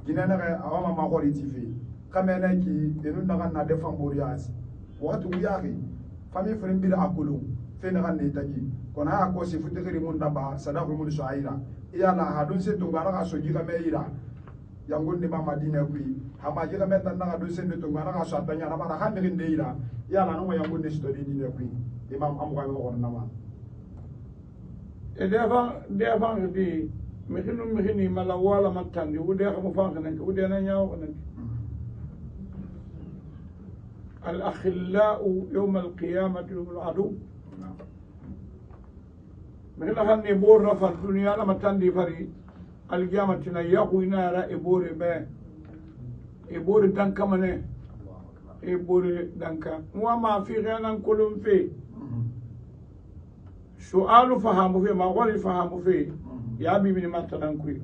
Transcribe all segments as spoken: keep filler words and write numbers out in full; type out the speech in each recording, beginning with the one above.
gina na awama ma ko tifi kamena ki enu na na de famborias watu yari fami frem bila akulu fe na ne taji kona ko si futegiri mun daba sadaku mun shaira iya na hadun se tungara ka soji ka meira yangun ni mama dina kui hama jira meta na hadun se tungara ka satanya na bara kan ngin deira iya na no yangun ni story dina kui imam amu ka ko na ma e deva deva di mekinu mekini mala wala matandi wude ka mo fanka nak wude na nyaaw nak الأخلاء يوم القيامة يوم العدو من الأخل نبور رفع الدنيا لما تندي فري القيامة تنيقوا نارا إبور ما إبور دنكا منه إبور دنكا وما في غيرنا كلهم فيه سؤال فهموا فيه ما غير فهموا فيه يا بي من ما تنكوي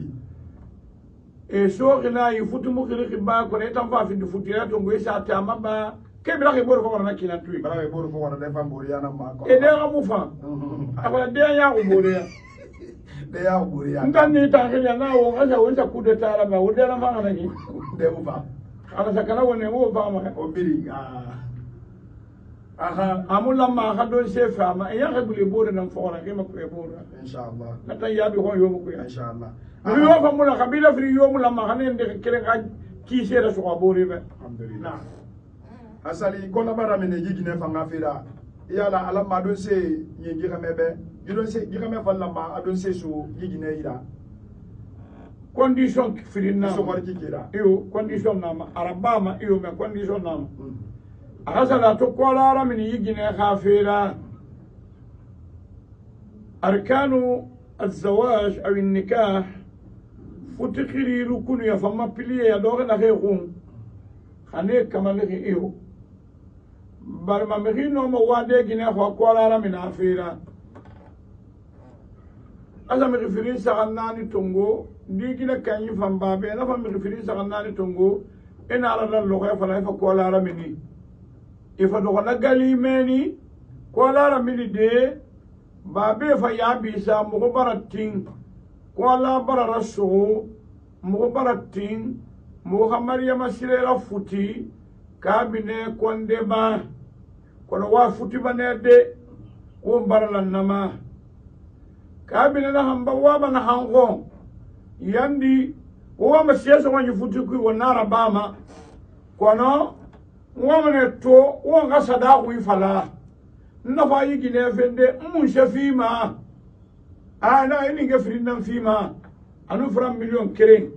e so gina yi futu mu khiri ba ko ne tan fa fi du futira to ngoy sa ta maba ke bi la ke bor ko na kina tui bala ke bor ko na de fam bori yana ma ko e de ga mu fa aba de ya ko bori ya de ya ko bori ya ndan ni ta ke na wo ga sa wonta ku de ta la ba wo de na fa na ni de mu fa ala sa kana woni wo fa ma o biri ah aha amula ma ga do se fa ma ya ga buli bori nan fa na ke ma ko e bori inshallah na ta ya bi ho yo ko ya inshallah riyo fa mula kabila fri yo mula ma hanen de kire ga ki sera so abori be alhamdulillah asali ko la bara mene yigi ne fa ngafira yala ala ma don se yigi ga mebe yidon se yigi me fa la ma adon se so yigi ne ira condition fri na so war ki kira iyo condition na ma araba ma iyo me condition na ma asala to ko la ara mene yigi ne khafira arkanu الزواج أو النكاح فتخري ركن يا فما بلي يا دوغ na خيخون خاني كما لغي إيو برما مغي نوم وادي جنيه وقوالا من عفيرا أزا مغي فرين سغناني تنغو دي جنيه كان يفهم بابي أنا فم مغي فرين سغناني تنغو إن على اللغة فلا يفقوالا مني إفا دوغنا قالي مني قوالا مني دي babe fa ya bisa mugo baratin kwala barara so mugo baratin mugo maryama sirera futi kabine konde ba kono wa futi banede o barala nama kabine na hamba wa bana hango yandi o ma siyasa wanyu futi ku wonara bama kono wamane to o nga sada ku ifala nafa yi gine fende mun shafima ana ini ga frinan fima anu fram million kere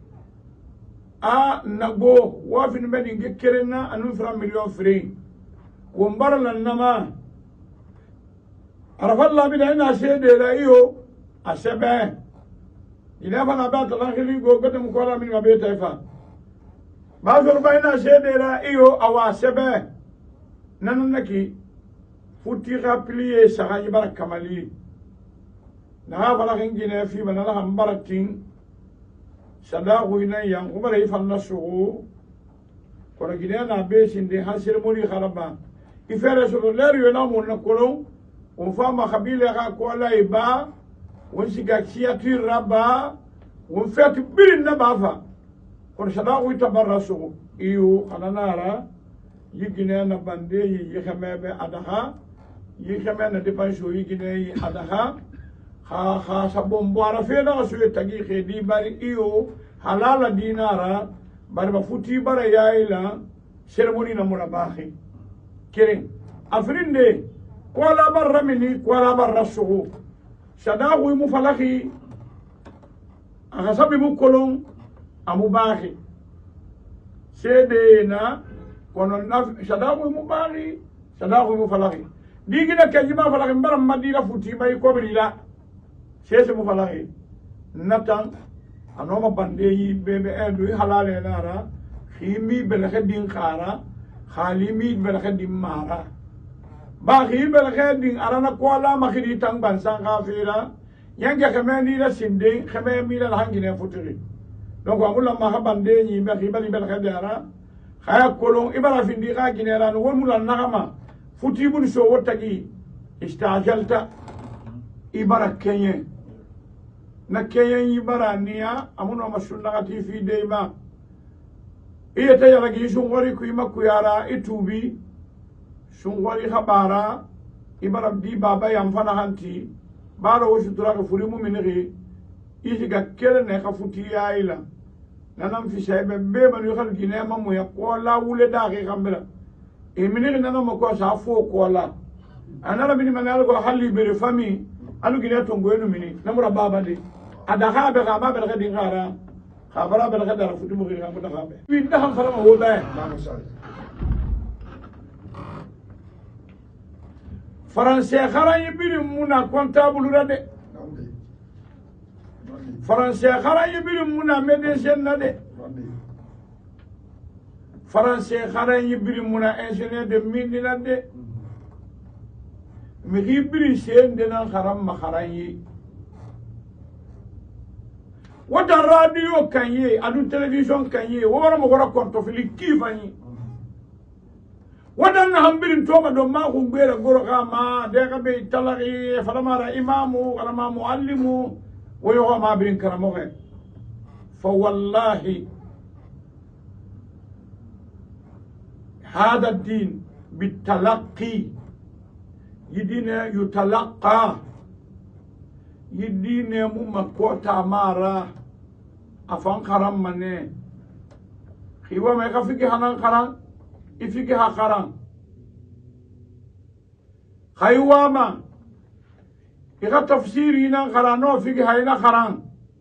a nago wa fin beni ga kere na anu fram million free ko mbarala nama arafa Allah bi da ina shede la iyo asebe ina bana ba ta khili go ga mu ko la min ma be taifa ba zo ba ina shede la iyo awa sebe nan naki futi ga plié saga yibara kamali na fala ngine fi manala hambaratin sadagu ina yang umara ifan nasugo kono gine na be sinde ha ceremony kharaba ifere so leer yo na mon na kolon on fama khabila ga ko la iba on siga siatir raba on fet birin na bafa kono sadagu itabarrasu iyo kananara yigine na bande yi yexamebe adaha yi xamena depanso yi gine yi adaha ha ha sabon boara fena so tagi khedi bari iyo halala dinara bari ba futi bara yaila ceremony na murabahi keren afrindi ko la barra mini ko la barra sugu sadagu mu falaki aga sabi mu kolon amu bahi sedena kono na sadagu mu bahi sadagu mu falaki digina ke jima falaki mbaram madina futi bay ko bila sese mu falaki natan anoma bande yi bebe edu halale nara khimi bel khadin khara khalimi bel khadin mara ba khi bel khadin arana ko la makhidi tang ban sang khafira yanga khamani la sinde khamami la hangine futuri donc amula ma bande yi be khi bali bel khadara khaya kolon ibara findi kha ginera no wonula nagama futi bun so wotagi istajalta ibara kenye na keyen yibara niya amuno mashundagati fi deyma iya ta yalagi shungori ku ima kuyara itubi shungori khabara ibara di baba yamfana hanti baro wo sutura ka furi mu miniri isi ga kele ne ka futi yaila nanam fi shaybe be man yo khal gine ma mu ya ko la wule da ke kambira e miniri nanam ko sa fo ko la anara bini manal ko halli bere fami alu gine to ngoyenu mini namura baba de ada ha be ga ba be ga din gara khabara be ga da futi mu ga mu da ga be bi da ham fara mo ba Français khara yibiri muna comptable rade Français khara yibiri muna médecin na de Français khara yibiri muna ingénieur de mine na de mi yibiri sen de na kharam ma kharayi wata radio kanye adu television kanye wora mo gora konto fili kifani wadan hambirin toma do ma ko gbera goro kama de ka be talari falamara imamu wala ma muallimu wa yo ma birin karamo he fa wallahi hada din bitalaqi yidina yutalaqa yidina mu makota mara afan karam mane khiwa me ka fiki hanan karam ifiki hakaran khayuama ika tafsiri na karano fiki hayna karan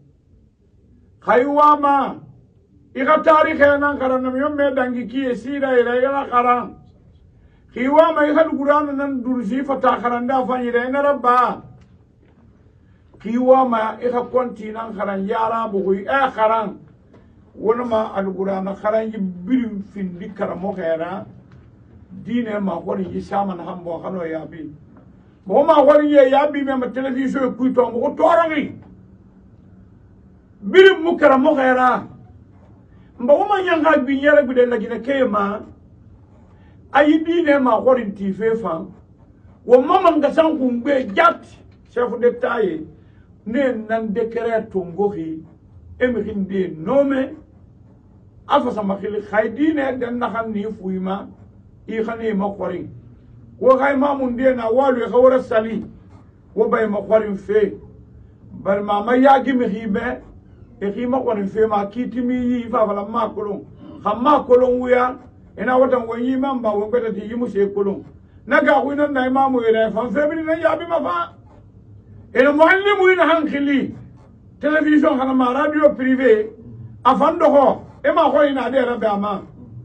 khayuama ika tarikh na karano yomme dangi ki sira ila ila karan khayuama ika qur'an nan dursi fata karanda fanyire na rabba khayuama ika konti nan karan yara bugi e karan wonama alqur'ana kharanji birim findi karamo khera dine ma khori yisama na hambo khano yabi mo ma khori ye yabi me ma television ku to mo torangi birim mu karamo khera mbo ma nyanga bi nyere gude la gine kema ayi dine ma khori ti fefa wo mama ngasan kumbe jat chef d'état ye ne nan décret to ngohi emrinde nome afa sama khili khaydine den na xamni fuyma i khani ma khori wo khay mamun de na walu khawra sali wo bay ma khori fe bal ma ma yagi mi khibe e khima khori fe ma kitimi yi fa fala ma kolon khamma kolon wuya ina watan wo yi mamba wo ngata ti yimu se kolon naga ku ina na imamu ire fa fe bi na yabi ma fa ina muallimu ina hankili television khana ma radio privé afando ho ema ko ina de rabbe ama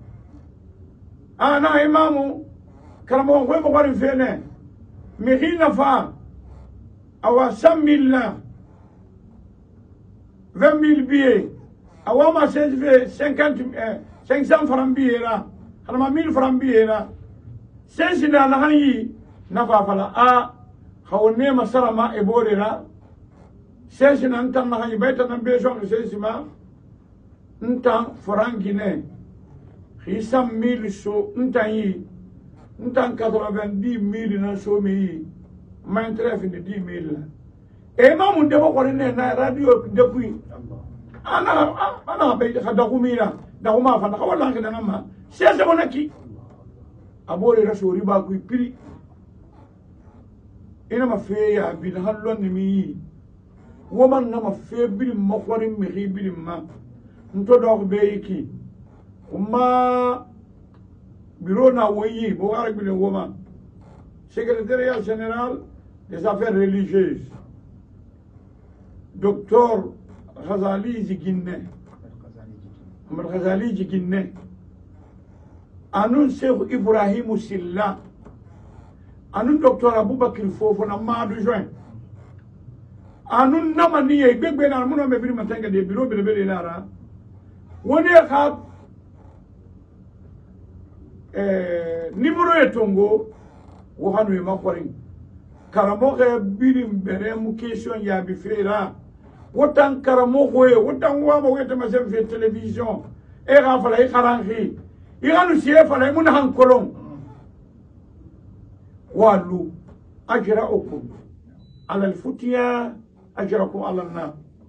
ana imamu karamo ko mo ko fene mi hina fa awa samilla vingt mille billets awa ma fait cinquante cinq cents francs billets là ma mille francs billets là c'est sina na hani na fa fala a khawne masarama e borera c'est sina ntan na hani bayta na bejon c'est sima ntan frangine xisam mille so ntan yi ntan quatre-vingt-dix mille na so mi m'intéresse de dix mille et ma mun de ko ne na radio depuis ana ana be khada kumira da kuma fa na wala ngina ma c'est c'est bonaki abore rasori ba ku piri ina ma fe ya bi na hallon ni mi woman na ma fe bi ma khori mi bi ma nto do be yiki umma bureau na woyi bo ara bi woma secrétariat général des affaires religieuses docteur Ghazali Jiginne Ahmed Ghazali Jiginne anun Cheikh Ibrahim Silla anun docteur Aboubakar Fofo na Madou Juin anun namaniye gbegbe na muno me biri matanga de bureau be be lara woni ka eh numéro etongo wo hanu e makorin karamo ke birim bere mu question ya bi fera wotan karamo ko e wotan wa ba weta ma sem fe télévision e ga fala e kharangi e ganu sie fala mun han kolon walu ajra'ukum ala al-futya ajrakum ala an-nar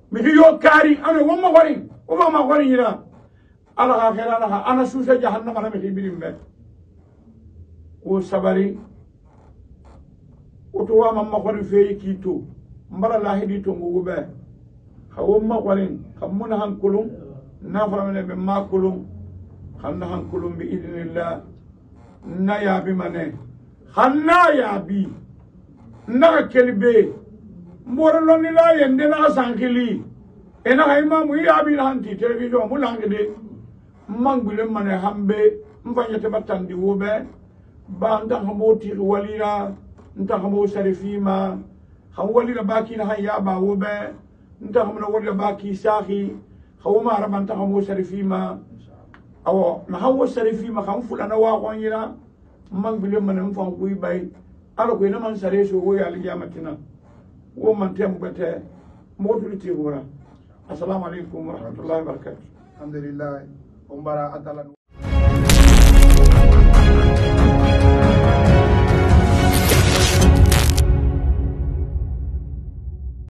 mi hiyo kari ana wamma wari o ma wari ina ala ha khira ala ana susa jahannama na mi hibirim be o sabari o to wa mamma wari fe kito mbara lahidi to ngugo be hawo ma wari kamuna hankulum na faramene be makulum xanna hankulum bi idnillah na ya bi mane xanna ya bi na kelbe mbora loni la yende na sankili ena hayma mu ya bi hanti television mu langde mangule mane hambe mfanyete batandi wobe ba nda hamoti walira nta hamo sharifima han walira baki na hayya ba wobe nta hamna walira baki sahi hawma raban ta hamo sharifima awo na hawo sharifima kan fulana wa gonira mangule mane mfan kuy bay ala ko ina man sare so wo ya aliyamatina wo man tem bete modu ti wora assalamu alaikum wa rahmatullahi wa barakatuh alhamdulillah umbara atala